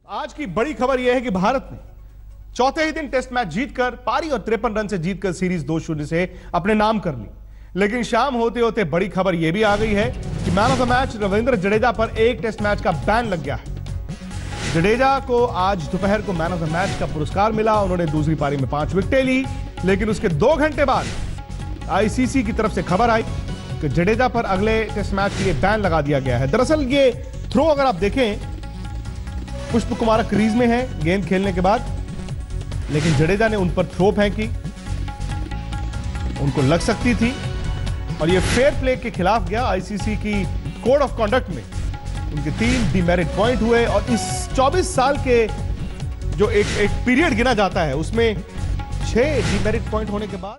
आज की बड़ी खबर यह है कि भारत ने चौथे ही दिन टेस्ट मैच जीतकर पारी और 53 रन से जीतकर सीरीज 2-0 से अपने नाम कर ली। लेकिन शाम होते होते बड़ी खबर यह भी आ गई है कि man of the match Ravindra Jadeja पर एक टेस्ट मैच का बैन लग गया है। जडेजा को आज दोपहर को मैन ऑफ द मैच का पुरस्कार मिला। उन्होंने दूसरी पारी में 5 विकेटें ली, लेकिन उसके 2 घंटे बाद आईसीसी की तरफ से खबर आई कि जडेजा पर अगले टेस्ट मैच के लिए बैन लगा दिया गया है। दरअसल ये थ्रो अगर आप देखें, पुष्प कुमार क्रीज में है गेंद खेलने के बाद, लेकिन जडेजा ने उन पर थ्रो फेंकी, उनको लग सकती थी और यह फेयर प्ले के खिलाफ गया। आईसीसी की कोड ऑफ कॉन्डक्ट में उनके 3 डीमेरिट पॉइंट हुए और इस 24 साल के जो एक पीरियड गिना जाता है उसमें 6 डीमेरिट पॉइंट होने के बाद